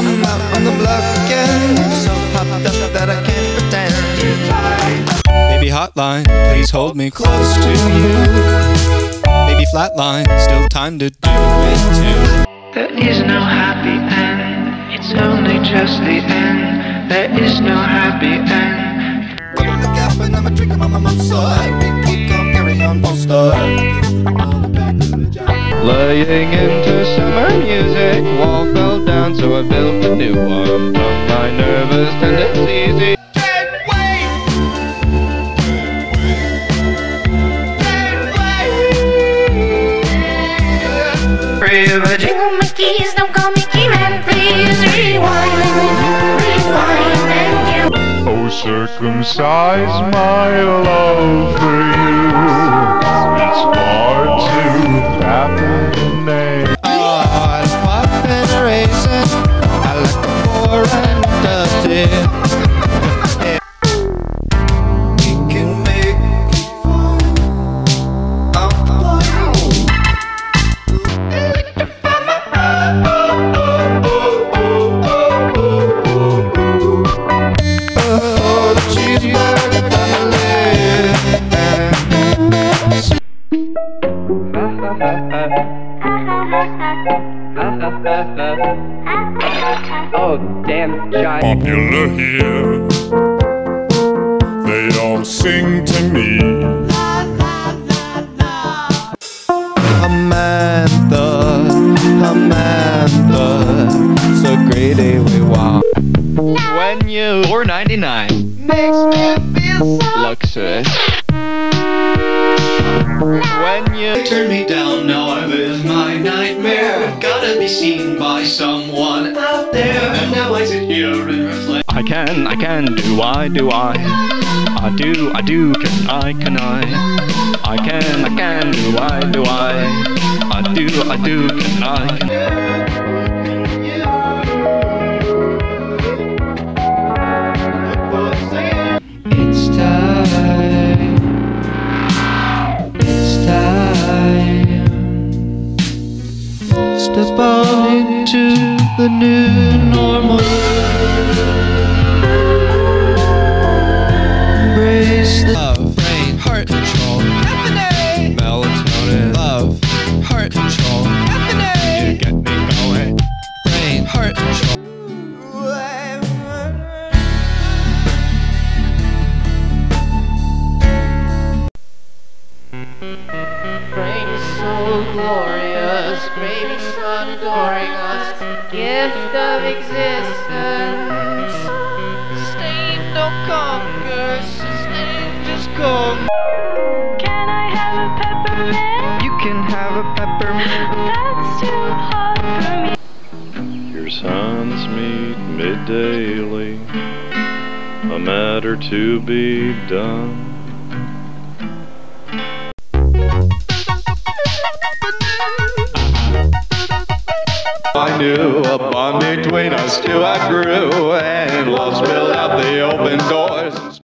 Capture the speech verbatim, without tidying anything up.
I'm out on the block again, so popped up that I can't pretend. Baby hotline, please hold me close to you. Baby flatline, still time to do it too. There is no happy end, it's only just the end. There is no happy end. Open the gap and I'm drinking my mimosa. We keep on carry on poster. Laying into summer music, wall fell down so I built a new one. From my nervous tendencies. Can't wait! Can't wait! River Jingle my keys, don't call me Keyman, please rewind, rewind and you. Oh, circumcise my love for you. It's hard to happen to name. Oh, I just pop in a raisin. I like the poor and dirty. We can make it fun. Oh, the Cheeseburger Family. Oh, damn giant. Popular here, they all sing to me. Hamantha, Hamantha, so greedy we want. When you four ninety-nine Makes me feel so. luxurious. When you Turn me down, now I live my nightmare. Gotta be seen by someone out there. And now I sit here and reflect. I can, I can, do I, do I I do, I do, can I, can I I can, I can, do I, do I I do, I do, can I, can It's time. It's time. Step on into the new normal. Embrace the love, brain, heart control, happening. Melatonin, love, heart control, happening. You get me going. Brain, heart control. Rain is so glorious, baby sun adoring us, gift of existence. Stain don't conquer, sustain just come. Can I have a peppermint? You can have a peppermint. That's too hot for me. Your sons meet mid-daily, a matter to be done. I knew a bond between us two I grew, and love spilled out the open doors.